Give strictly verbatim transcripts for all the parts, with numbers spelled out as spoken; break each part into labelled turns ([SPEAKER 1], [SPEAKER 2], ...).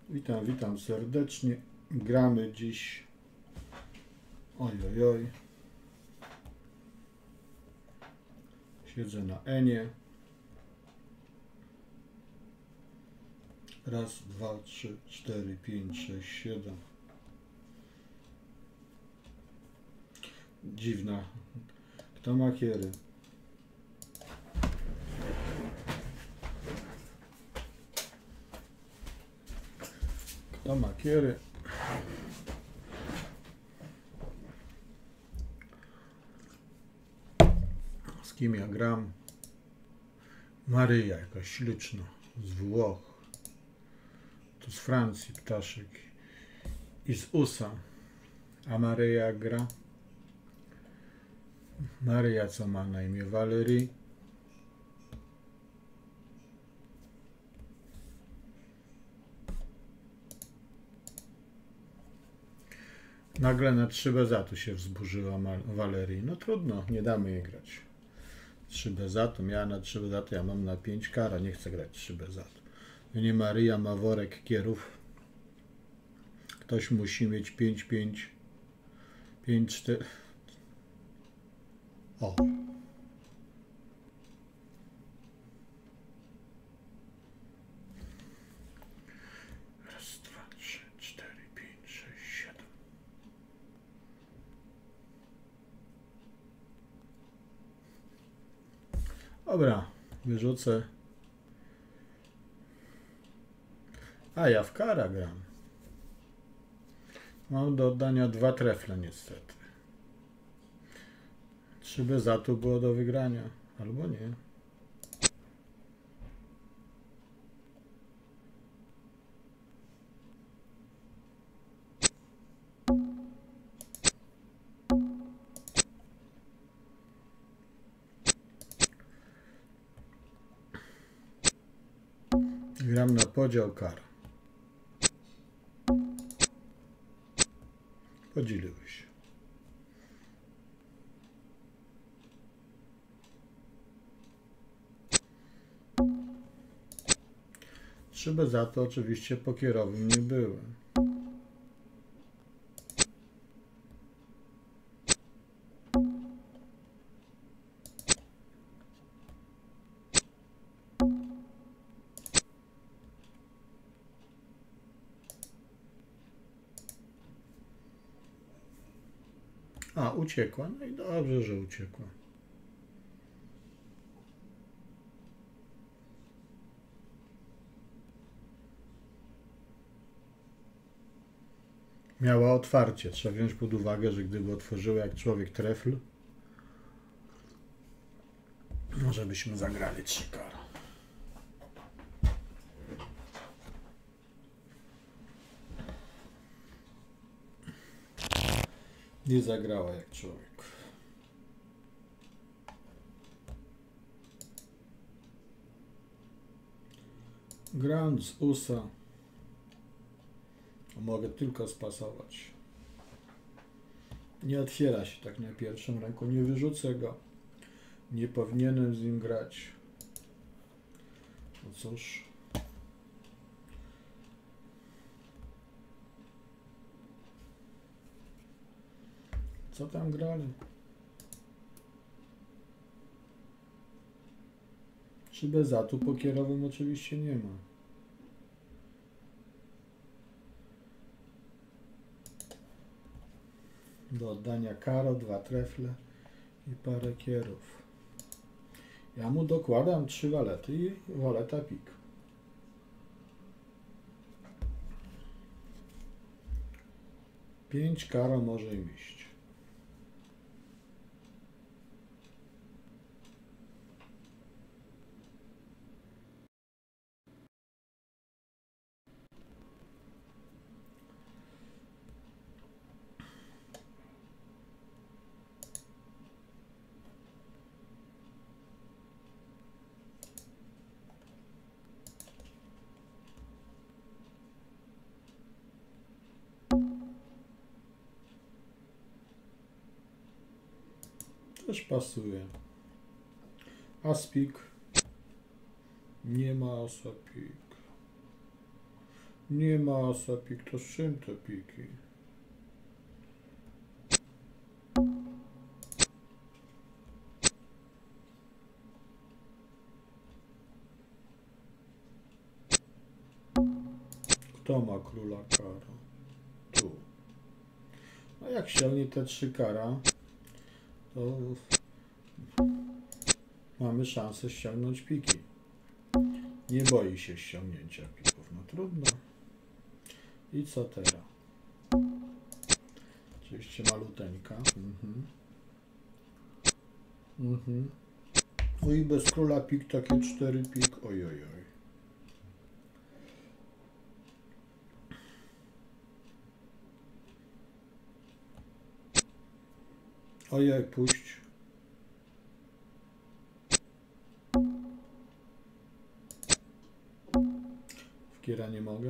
[SPEAKER 1] Witam, witam serdecznie. Gramy dziś. Oj, oj, oj. Siedzę na Enie. Raz, dwa, trzy, cztery, pięć, sześć, siedem. Dziwna. Kto ma kiery? Kto ma kiery? Z kim ja gram? Maryja, jakaś śliczna. Z Włoch. Tu z Francji ptaszek. I z U S A. A Maryja gra? Maryja, co ma na imię? Valerie. Nagle na trzy bezatu się wzburzyła Valerie. No trudno, nie damy jej grać. trzy bezatu, miała na trzy bezatu, ja mam na pięć kara, nie chcę grać trzy bezatu. Nie, Maryja ma worek kierów. Ktoś musi mieć pięć, pięć, pięć, cztery. O. Raz, dwa, trzy, cztery, pięć, sześć, siedem. Dobra, wyrzucę. A ja w kara gram. Mam do oddania dwa trefle niestety. Trzy bezatu było do wygrania, albo nie. Gram na podział kar. Podzieliły się. Trzy bezatu oczywiście pokierowym nie były. A, uciekła. No i dobrze, że uciekła. Miała otwarcie. Trzeba wziąć pod uwagę, że gdyby otworzyła jak człowiek trefl, może byśmy zagrali trzy kara. Nie zagrała jak człowiek. Gram z U S A. Mogę tylko spasować. Nie otwiera się tak na pierwszą ręką. Nie wyrzucę go. Nie powinienem z nim grać. No cóż. Co tam grali? Trzy bezatu pokierowym oczywiście nie ma. Do oddania karo, dwa trefle i parę kierów. Ja mu dokładam trzy walety i waleta pik. Pięć karo może im iść. Też pasuje. Aspik. Nie ma asa pik. Nie ma asa pik, to z czym te piki? Kto ma króla kara? Tu. A jak ściągnie te trzy kara, to mamy szansę ściągnąć piki. Nie boi się ściągnięcia pików. No trudno. I co teraz? Oczywiście maluteńka. Mhm. Mhm. No i bez króla pik takie cztery pik. Oj, oj, oj. Ojej, puść. W kiera nie mogę.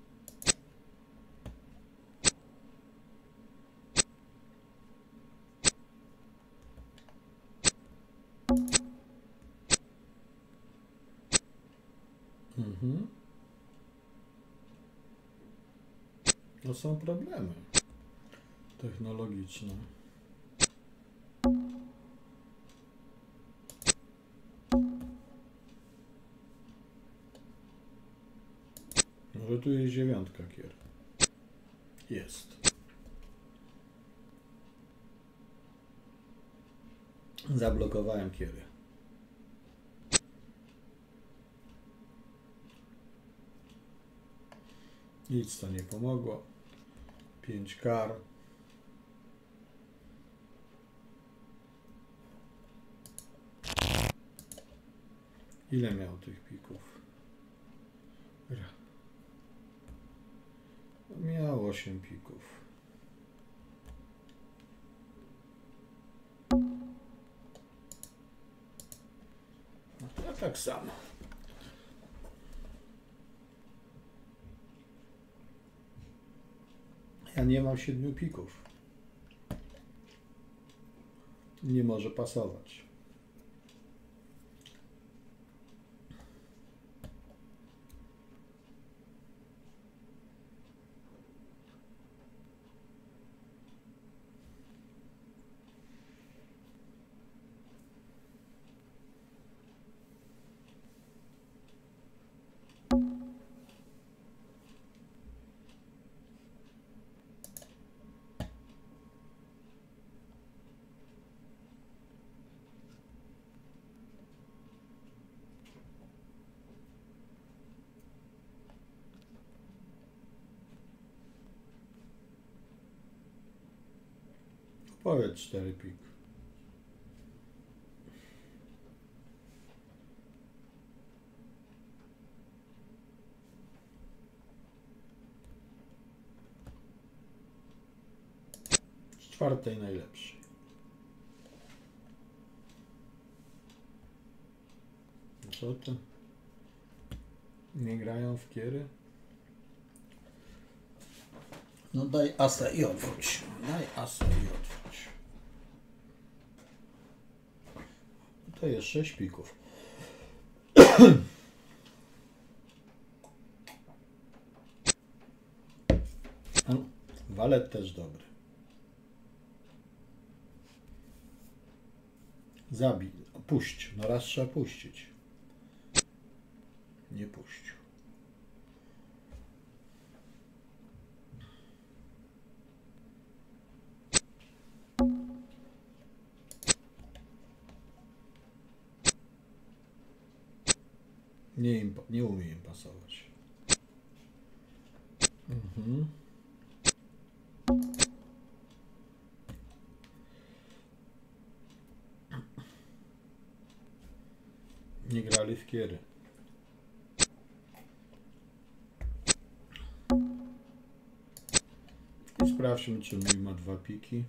[SPEAKER 1] Mhm. To są problemy technologiczne. Może tu jest dziewiątka kier. Jest. Zablokowałem kiery. Nic to nie pomogło. Pięć kar. Ile miał tych pików? Miał osiem pików. No to ja tak samo. Ja nie mam siedmiu pików. Nie może pasować. Powiedz cztery pik. Z czwartej najlepszej. Co to? Nie grają w kiery? No daj asa i odwróć. Daj asa i odwróć. To jest sześć pików. Walet też dobry. Zabij. Puść. No raz trzeba puścić. Nie puścił. Nie, im, nie umie im pasować. Mhm. Nie grali w kiery. I sprawdźmy, czy mi ma dwa piki.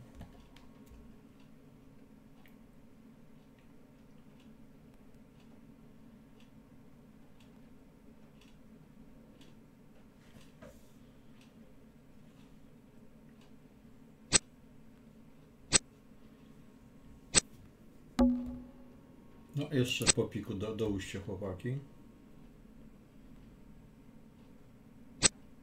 [SPEAKER 1] No jeszcze po piku do, dołóżcie chłopaki.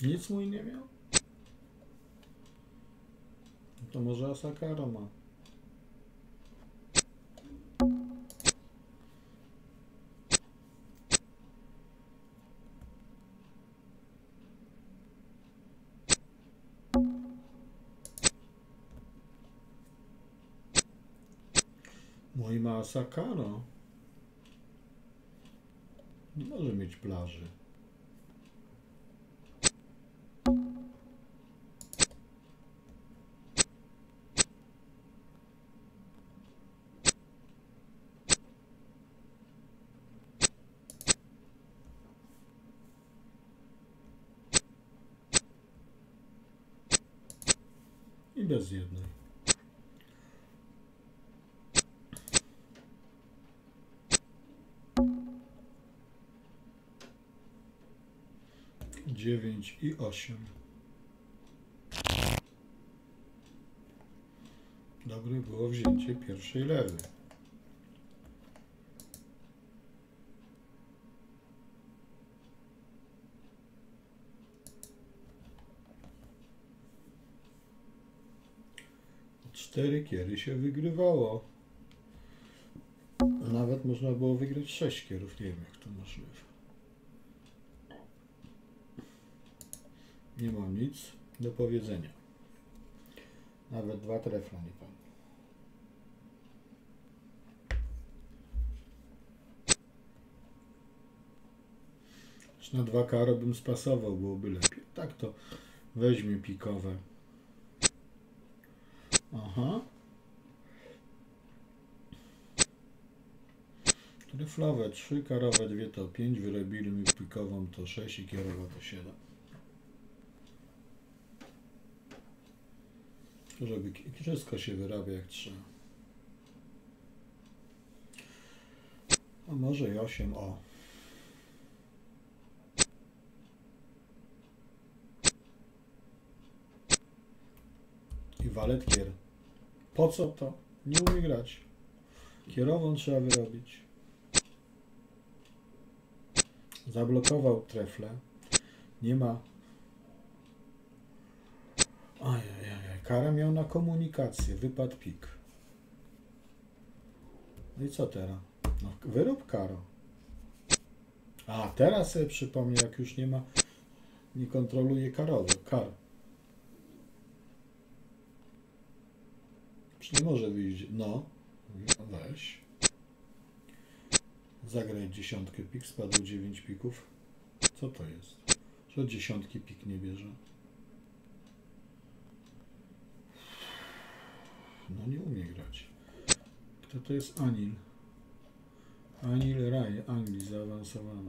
[SPEAKER 1] Nic mój nie miał? To może Asakaro ma. Mój ma Asakaro. Nie może mieć plaży. I bez jednej. Dziewięć i osiem. Dobre było wzięcie pierwszej lewy. Cztery kiery się wygrywało. Nawet można było wygrać sześć kierów. Nie wiem, jak to możliwe. Nie mam nic do powiedzenia. Nawet dwa trefla nie padły. Na dwa karo bym spasował, byłoby lepiej. Tak to weźmie pikowe. Aha. Treflowe trzy, karowe dwie to pięć, wyrobili mi pikową to sześć i kierowa to siedem. Żeby wszystko się wyrabia jak trzeba. A może i osiem, o. I walet kier. Po co to? Nie umie grać. Kierową trzeba wyrobić. Zablokował trefle. Nie ma. Ajajaj. Kara miał na komunikację. Wypadł pik. No i co teraz? No, wyrób karo. A teraz sobie przypomnę, jak już nie ma. Nie kontroluje karowy. Kar. Czy nie może wyjść? No. Weź. Zagraj dziesiątkę pik. Spadło dziewięć pików. Co to jest? Że od dziesiątki pik nie bierze? No nie umie grać. Kto to jest Anil? Anil Raj, Anglii zaawansowana.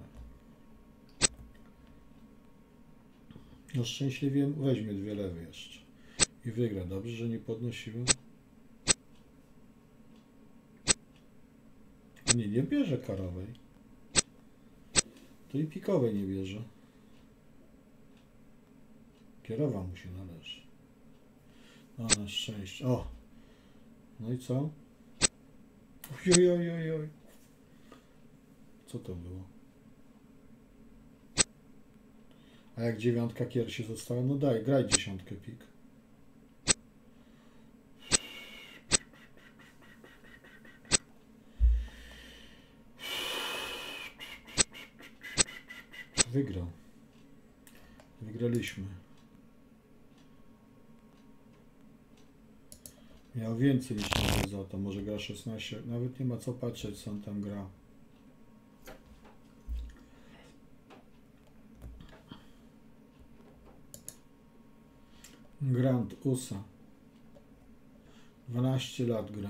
[SPEAKER 1] No szczęśliwie weźmie dwie lewy jeszcze. I wygra. Dobrze, że nie podnosiłem. A nie, nie bierze karowej. To i pikowej nie bierze. Kierowa mu się należy. No na szczęście. O! No i co? Oj, oj, oj, oj. Co to było? A jak dziewiątka kier się została? No daj, graj dziesiątkę pik. Wygrał. Wygraliśmy. Miał więcej niż nie za to. Może gra szesnaście. Nawet nie ma co patrzeć, co on tam gra. Grand Usa. dwanaście lat gra.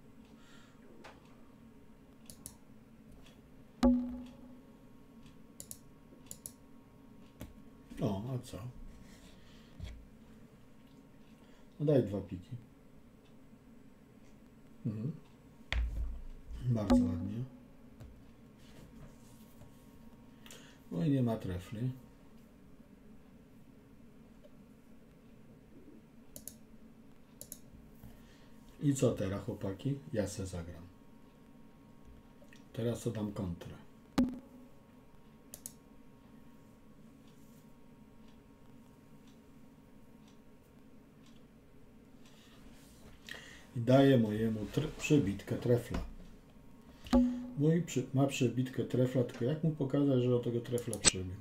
[SPEAKER 1] O, a co? No daj dwa piki. Mhm. Bardzo ładnie. No i nie ma trefli. I co teraz, chłopaki? Ja se zagram. Teraz to dam kontrę. i daje mojemu tre przebitkę trefla. Mój przy ma przebitkę trefla, tylko jak mu pokazać, że o tego trefla przebił?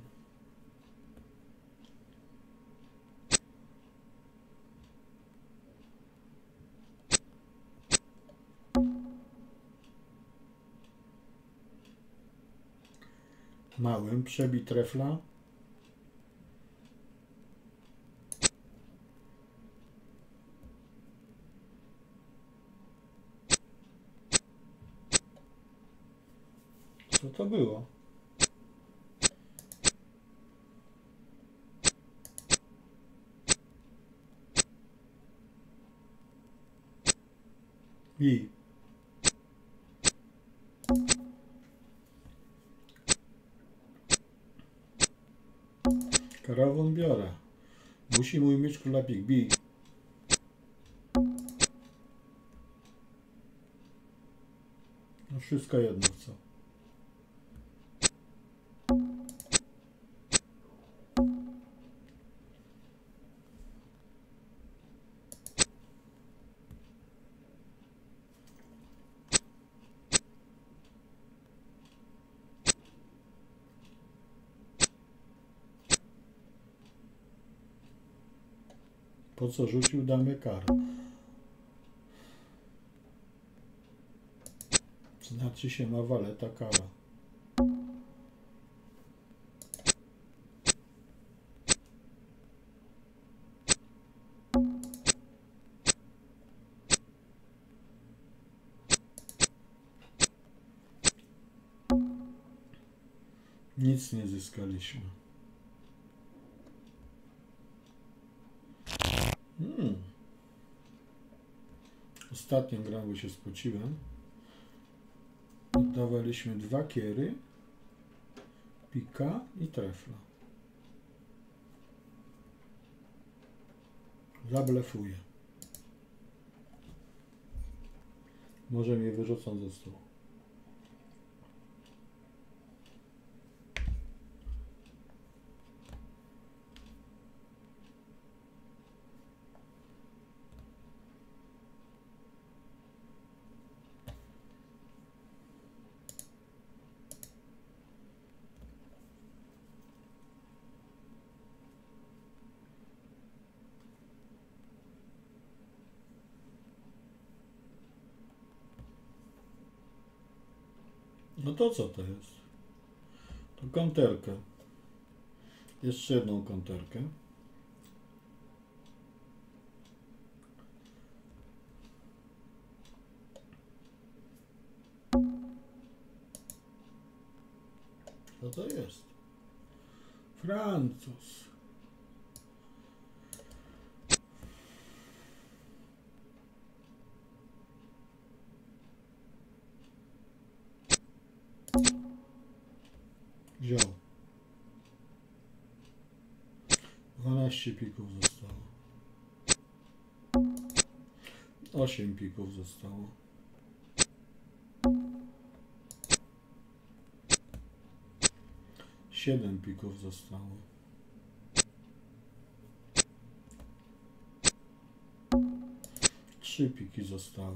[SPEAKER 1] Małym przebij trefla. Co to było? I karawą biorę. Musi mój mieć królapik bij. No wszystko jedno co. Po co rzucił damę karę? Znaczy się ma waleta kara. Nic nie zyskaliśmy. Hmm. Ostatnią grą, bo się spociłem. Oddawaliśmy dwa kiery, pika i trefla. Zablefuję. Może mnie wyrzucą ze stołu. No to co to jest? To konterkę. Jeszcze jedną konterkę. Co to jest? Francuz. Wziął. dwanaście pików zostało. osiem pików zostało. siedem pików zostało. trzy piki zostały.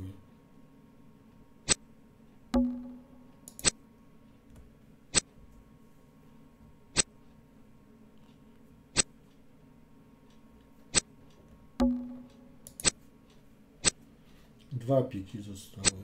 [SPEAKER 1] Dwa piki zostały.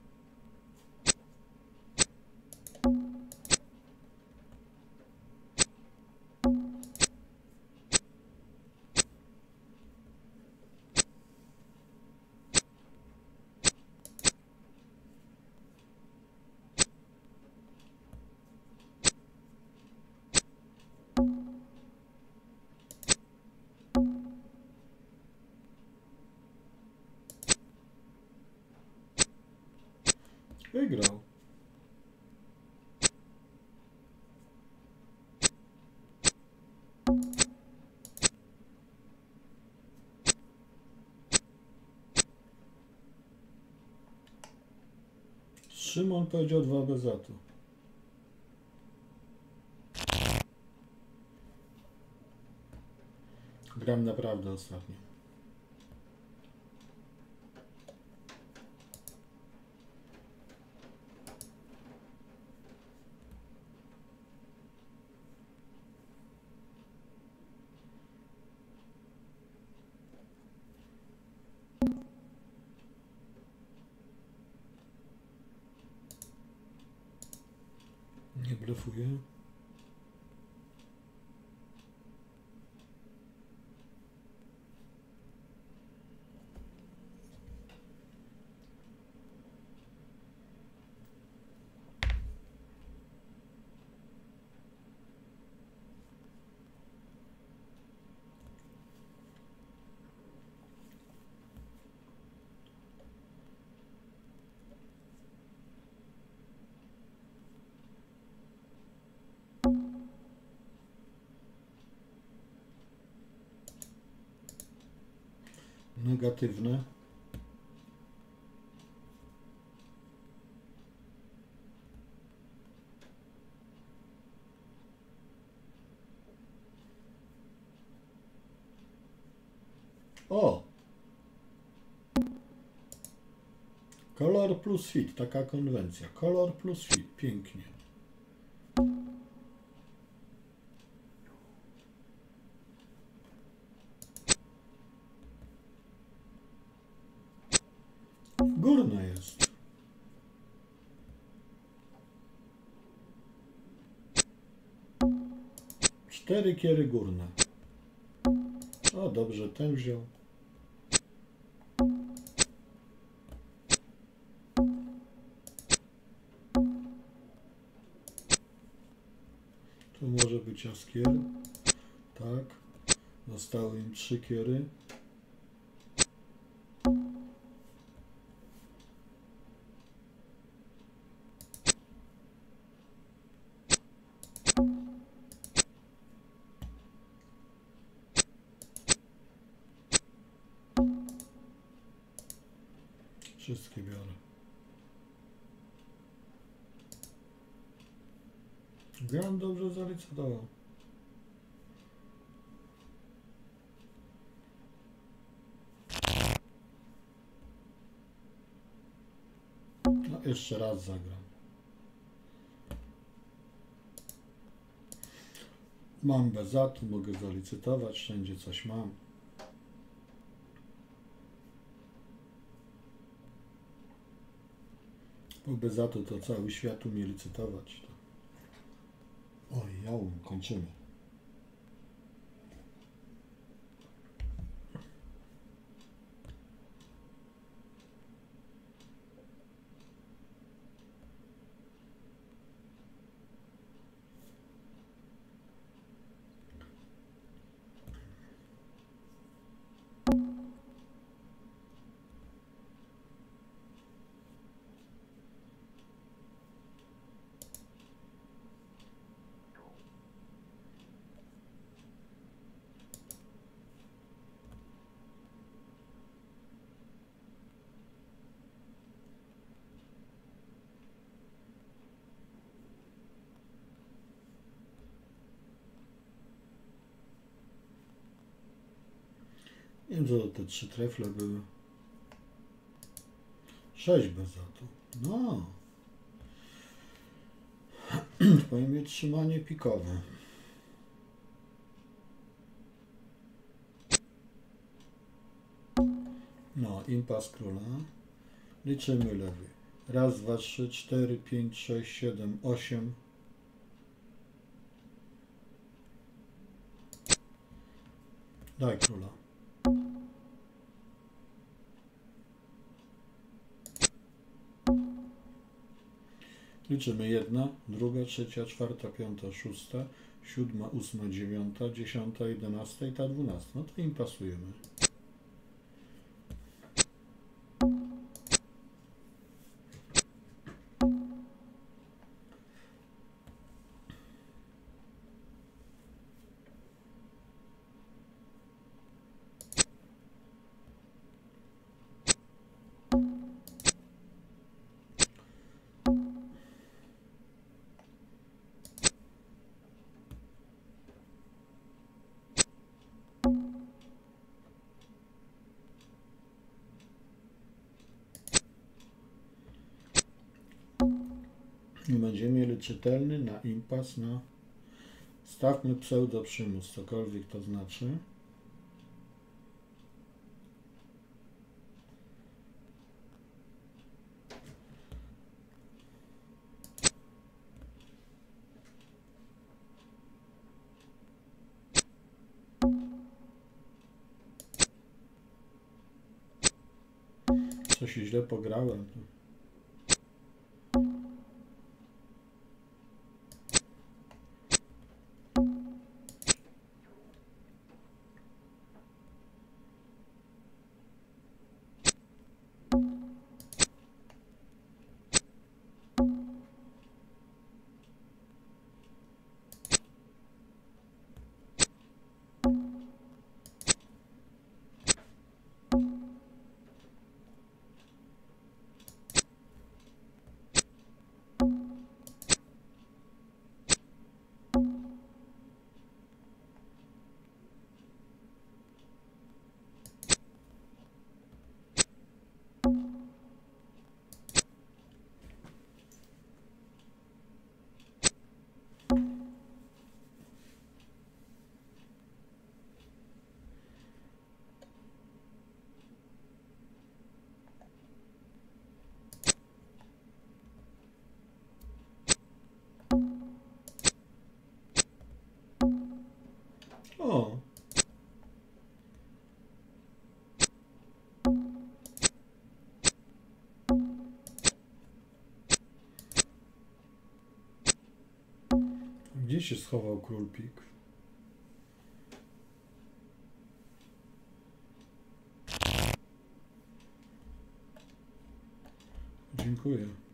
[SPEAKER 1] Wygrał. Szymon powiedział dwa bez zatu. Gram naprawdę ostatnio. blefuje. Negatywne. O! Kolor plus fit, taka konwencja. Kolor plus fit, pięknie. Górna jest. Cztery kiery górne. O, dobrze, ten wziął. Tu może być jaskier. Tak. Zostały im trzy kiery. Wszystkie biorę. Gram dobrze zalicytował. No, jeszcze raz zagram. Mam bez zatu, mogę zalicytować, wszędzie coś mam. Bo bez zatu to cały świat umie licytować. Oj, ja umiem, kończymy. Nie wiem, co te trzy trefle były. Sześć bez zatu. No. Powinien mieć trzymanie pikowe. No, impas króla. Liczymy lewy. Raz, dwa, trzy, cztery, pięć, sześć, siedem, osiem. Daj króla. Liczymy jedna, druga, trzecia, czwarta, piąta, szósta, siódma, ósma, dziewiąta, dziesiąta, jedenasta i ta dwunasta. No to im pasujemy. I będziemy mieli czytelny na impas, na stawmy pseudo przymus, cokolwiek to znaczy. coś źle pograłem. O! Gdzie się schował król pik? Dziękuję.